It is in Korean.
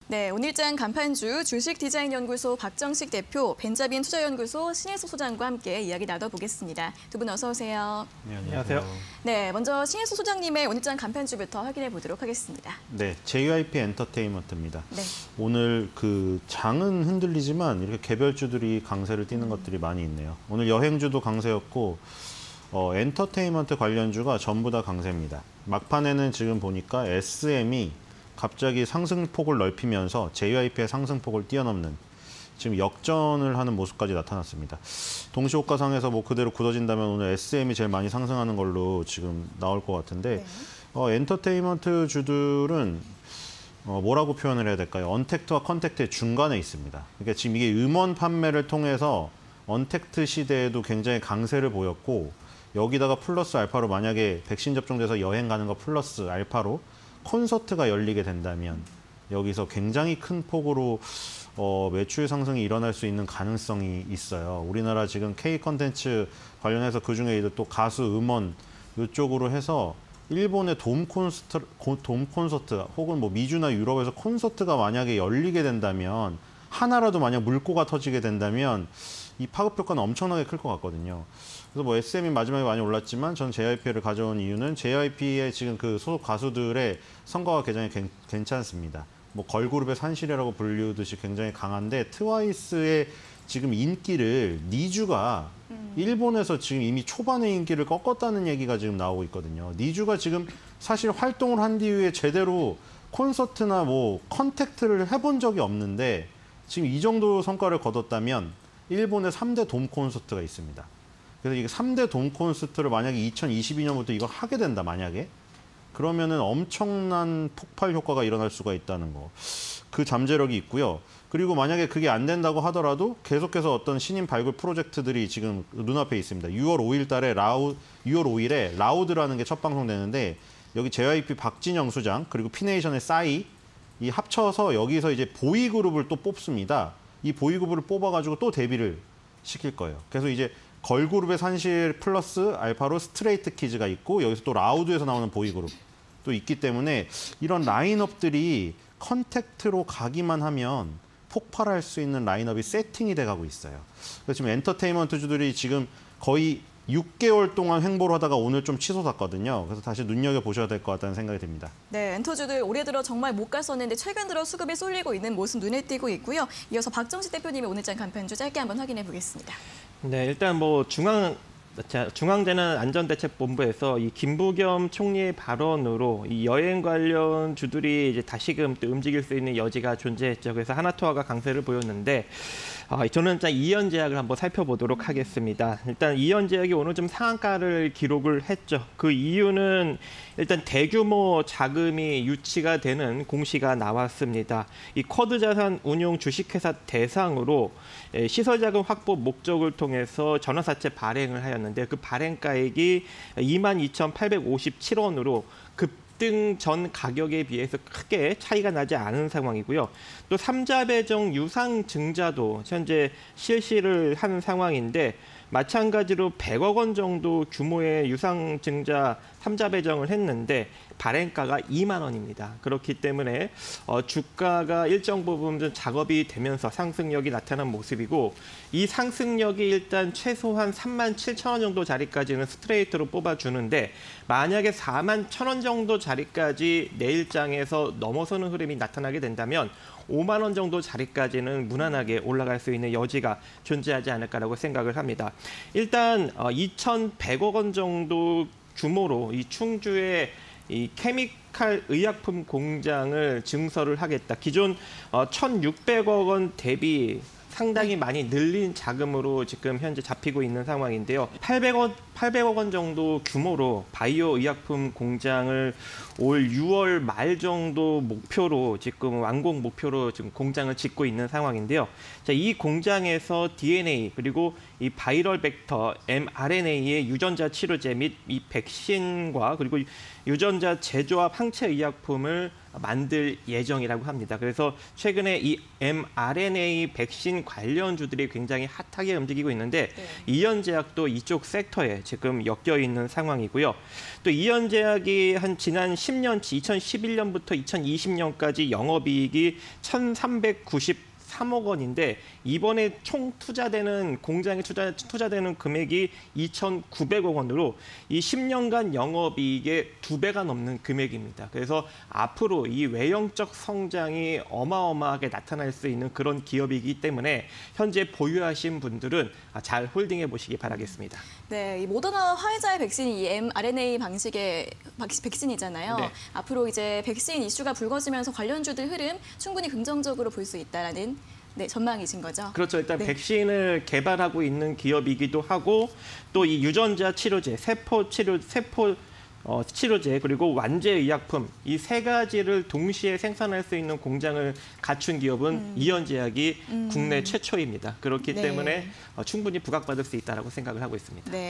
네, 오늘장 간판주 주식디자인연구소 박정식 대표, 벤자민 투자연구소 신혜수 소장과 함께 이야기 나눠보겠습니다. 두 분 어서 오세요. 네, 안녕하세요. 네, 먼저 신혜수 소장님의 오늘장 간판주부터 확인해 보도록 하겠습니다. 네, JYP 엔터테인먼트입니다. 네. 오늘 그 장은 흔들리지만 이렇게 개별주들이 강세를 띠는 것들이 많이 있네요. 오늘 여행주도 강세였고 엔터테인먼트 관련주가 전부 다 강세입니다. 막판에는 지금 보니까 SM이 갑자기 상승폭을 넓히면서 JYP의 상승폭을 뛰어넘는 지금 역전을 하는 모습까지 나타났습니다. 동시호가상에서 뭐 그대로 굳어진다면 오늘 SM이 제일 많이 상승하는 걸로 지금 나올 것 같은데 엔터테인먼트 주들은 뭐라고 표현을 해야 될까요? 언택트와 컨택트의 중간에 있습니다. 그러니까 지금 이게 음원 판매를 통해서 언택트 시대에도 굉장히 강세를 보였고 여기다가 플러스 알파로 만약에 백신 접종돼서 여행 가는 거 플러스 알파로 콘서트가 열리게 된다면 여기서 굉장히 큰 폭으로 매출 상승이 일어날 수 있는 가능성이 있어요. 우리나라 지금 K 컨텐츠 관련해서 그중에 또 가수, 음원 이쪽으로 해서 일본의 돔 콘서트 혹은 뭐 미주나 유럽에서 콘서트가 만약에 열리게 된다면 하나라도 만약 물꼬가 터지게 된다면 이 파급 효과는 엄청나게 클 것 같거든요. 그래서 뭐 SM이 마지막에 많이 올랐지만 전 JYP를 가져온 이유는 JYP의 지금 그 소속 가수들의 성과가 굉장히 괜찮습니다. 뭐 걸그룹의 산실이라고 불리우듯이 굉장히 강한데 트와이스의 지금 인기를 니주가 일본에서 지금 이미 초반의 인기를 꺾었다는 얘기가 지금 나오고 있거든요. 니주가 지금 사실 활동을 한 뒤에 제대로 콘서트나 뭐 컨택트를 해본 적이 없는데 지금 이 정도 성과를 거뒀다면 일본의 3대 돔 콘서트가 있습니다. 그래서 이게 3대 돔 콘서트를 만약에 2022년부터 이걸 하게 된다, 만약에. 그러면은 엄청난 폭발 효과가 일어날 수가 있다는 거. 그 잠재력이 있고요. 그리고 만약에 그게 안 된다고 하더라도 계속해서 어떤 신인 발굴 프로젝트들이 지금 눈앞에 있습니다. 6월 5일에 라우드라는 게 첫 방송되는데 여기 JYP 박진영 수장 그리고 피네이션의 싸이 이 합쳐서 여기서 이제 보이그룹을 또 뽑습니다. 이 보이그룹을 뽑아가지고 또 데뷔를 시킬 거예요. 그래서 이제 걸그룹의 산실 플러스 알파로 스트레이트 키즈가 있고 여기서 또 라우드에서 나오는 보이그룹 또 있기 때문에 이런 라인업들이 컨택트로 가기만 하면 폭발할 수 있는 라인업이 세팅이 돼가고 있어요. 그래서 지금 엔터테인먼트주들이 지금 거의 6개월 동안 횡보를 하다가 오늘 좀 치솟았거든요. 그래서 다시 눈여겨보셔야 될 것 같다는 생각이 듭니다. 네, 엔터주들 올해 들어 정말 못 갔었는데 최근 들어 수급이 쏠리고 있는 모습 눈에 띄고 있고요. 이어서 박정식 대표님의 오늘장 간판주 짧게 한번 확인해 보겠습니다. 네, 일단 뭐 중앙재난안전대책본부에서 이 김부겸 총리의 발언으로 이 여행 관련 주들이 이제 다시금 또 움직일 수 있는 여지가 존재했죠. 그래서 하나투어가 강세를 보였는데 저는 일단 이연제약을 한번 살펴보도록 하겠습니다. 일단 이연제약이 오늘 좀 상한가를 기록을 했죠. 그 이유는 일단 대규모 자금이 유치가 되는 공시가 나왔습니다. 이 쿼드 자산 운용 주식회사 대상으로 시설자금 확보 목적을 통해서 전환사채 발행을 하였는데 그 발행가액이 22,857원으로 급등 전 가격에 비해서 크게 차이가 나지 않은 상황이고요. 또 3자 배정 유상 증자도 현재 실시를 한 상황인데 마찬가지로 100억 원 정도 규모의 유상 증자 3자 배정을 했는데 발행가가 2만 원입니다. 그렇기 때문에 주가가 일정 부분 작업이 되면서 상승력이 나타난 모습이고 이 상승력이 일단 최소한 37,000원 정도 자리까지는 스트레이트로 뽑아주는데 만약에 41,000원 정도 자리까지 내일장에서 넘어서는 흐름이 나타나게 된다면 5만 원 정도 자리까지는 무난하게 올라갈 수 있는 여지가 존재하지 않을까라고 생각을 합니다. 일단 2,100억 원 정도 규모로 이 충주의 이 케미칼 의약품 공장을 증설을 하겠다. 기존 1,600억 원 대비 상당히 많이 늘린 자금으로 지금 현재 잡히고 있는 상황인데요. 800억 원 정도 규모로 바이오 의약품 공장을 올 6월 말 정도 목표로 지금 완공 목표로 지금 공장을 짓고 있는 상황인데요. 자, 이 공장에서 DNA 그리고 이 바이럴 벡터 mRNA의 유전자 치료제 및 이 백신과 그리고 이 유전자 제조합 항체 의약품을 만들 예정이라고 합니다. 그래서 최근에 이 mRNA 백신 관련주들이 굉장히 핫하게 움직이고 있는데 네. 이현제약도 이쪽 섹터에 지금 엮여 있는 상황이고요. 또 이현제약이 한 지난 10년치 2011년부터 2020년까지 영업이익이 1,393억 원인데 이번에 총 투자되는 공장에 투자되는 금액이 2,900억 원으로 이 10년간 영업이익의 2배가 넘는 금액입니다. 그래서 앞으로 이 외형적 성장이 어마어마하게 나타날 수 있는 그런 기업이기 때문에 현재 보유하신 분들은 잘 홀딩해 보시기 바라겠습니다. 네, 이 모더나 화이자의 백신이 이 mRNA 방식의 백신이잖아요. 네. 앞으로 이제 백신 이슈가 불거지면서 관련주들 흐름 충분히 긍정적으로 볼 수 있다라는 전망이신 거죠? 그렇죠. 일단 네. 백신을 개발하고 있는 기업이기도 하고 또 이 유전자 치료제, 세포 치료제 그리고 완제 의약품 이 세 가지를 동시에 생산할 수 있는 공장을 갖춘 기업은 이현제약이 국내 최초입니다. 그렇기 네. 때문에 충분히 부각받을 수 있다고 생각을 하고 있습니다. 네.